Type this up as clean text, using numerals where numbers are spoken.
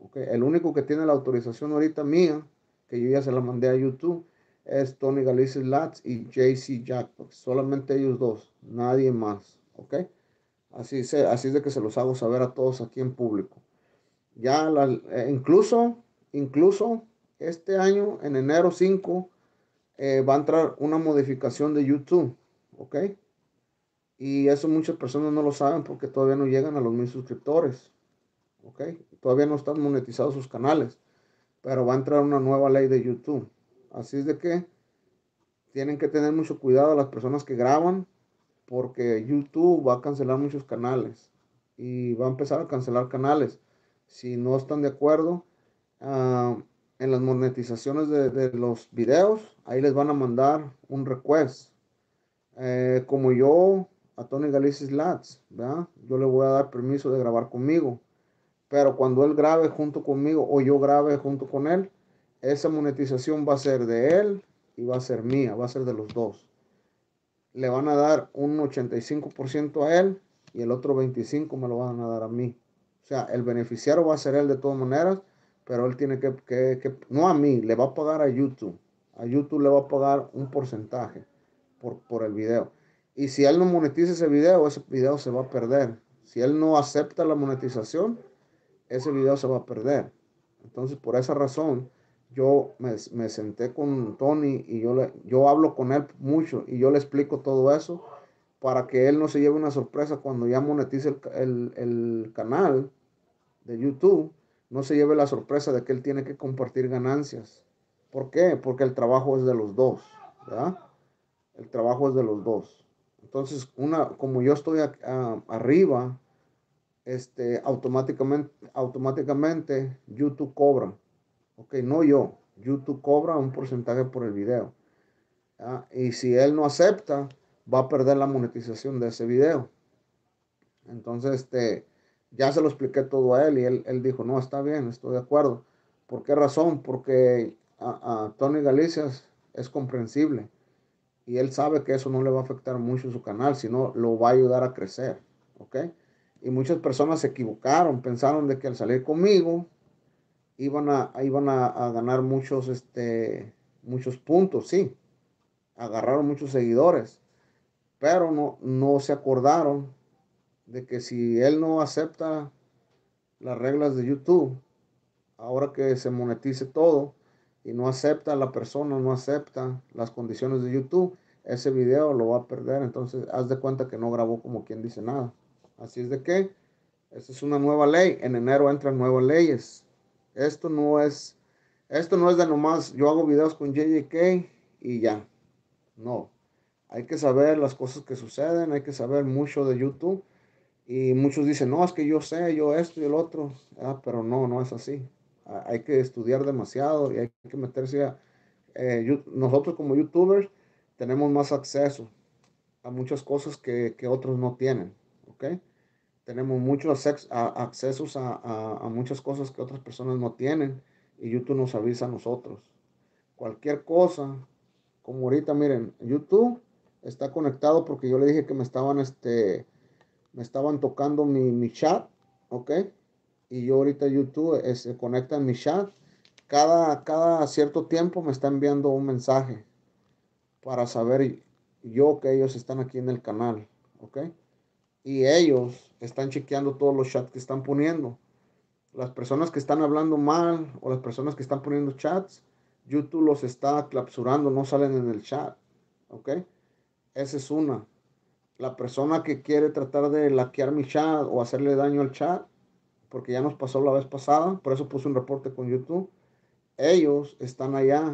¿ok? El único que tiene la autorización ahorita mía, que yo ya se la mandé a YouTube, es Tony Galicia Lats y JC Jackpot. Solamente ellos dos, nadie más, ¿ok? Así es de que se los hago saber a todos aquí en público. Ya incluso este año, en enero 5 va a entrar una modificación de YouTube, ¿ok? Y eso muchas personas no lo saben porque todavía no llegan a los 1,000 suscriptores, ¿ok? Todavía no están monetizados sus canales, pero va a entrar una nueva ley de YouTube. Así es de que tienen que tener mucho cuidado las personas que graban porque YouTube va a cancelar muchos canales y va a empezar a cancelar canales. Si no están de acuerdo en las monetizaciones de los videos, ahí les van a mandar un request. Como yo, a Tony Galicia Lats, ¿verdad? Yo le voy a dar permiso de grabar conmigo, pero cuando él grabe junto conmigo o yo grabe junto con él, esa monetización va a ser de él y va a ser mía, va a ser de los dos. Le van a dar un 85% a él y el otro 25% me lo van a dar a mí. O sea, el beneficiario va a ser él de todas maneras, pero él tiene no a mí, le va a pagar a YouTube. A YouTube le va a pagar un porcentaje por el video. Y si él no monetiza ese video se va a perder. Si él no acepta la monetización, ese video se va a perder. Entonces, por esa razón, me senté con Tony y yo hablo con él mucho y yo le explico todo eso para que él no se lleve una sorpresa cuando ya monetice el canal de YouTube, no se lleve la sorpresa de que él tiene que compartir ganancias. ¿Por qué? Porque el trabajo es de los dos, ¿verdad? El trabajo es de los dos. Entonces, como yo estoy arriba, automáticamente YouTube cobra. Ok, no yo. YouTube cobra un porcentaje por el video. ¿Ah? Y si él no acepta, va a perder la monetización de ese video. Entonces, ya se lo expliqué todo a él y él dijo, no, está bien, estoy de acuerdo. ¿Por qué razón? Porque a Tony Galicia es comprensible y él sabe que eso no le va a afectar mucho su canal, sino lo va a ayudar a crecer, ¿ok? Y muchas personas se equivocaron, pensaron de que al salir conmigo iban a ganar muchos puntos, sí, agarraron muchos seguidores, pero no se acordaron de que si él no acepta las reglas de YouTube, ahora que se monetice todo y no acepta la persona, no acepta las condiciones de YouTube, ese video lo va a perder. Entonces, haz de cuenta que no grabó como quien dice nada. Así es de que, esta es una nueva ley. En enero entran nuevas leyes. Esto no es, esto no es de nomás, yo hago videos con JJK y ya. No. Hay que saber las cosas que suceden, hay que saber mucho de YouTube. Y muchos dicen, no, es que yo sé, yo esto y el otro, pero no es así. Hay que estudiar demasiado y hay que meterse nosotros como YouTubers tenemos más acceso a muchas cosas que otros no tienen, ¿ok? Tenemos muchos accesos a muchas cosas que otras personas no tienen y YouTube nos avisa a nosotros. Cualquier cosa, como ahorita, miren, YouTube está conectado porque yo le dije que me estaban tocando mi chat, ¿ok? Y yo ahorita YouTube se conecta en mi chat. Cada cierto tiempo me está enviando un mensaje para saber yo que ellos están aquí en el canal, ¿ok? Y ellos están chequeando todos los chats que están poniendo. Las personas que están hablando mal o las personas que están poniendo chats, YouTube los está clausurando, no salen en el chat, ¿ok? Esa es una. La persona que quiere tratar de hackear mi chat o hacerle daño al chat, porque ya nos pasó la vez pasada, por eso puse un reporte con YouTube. Ellos están allá.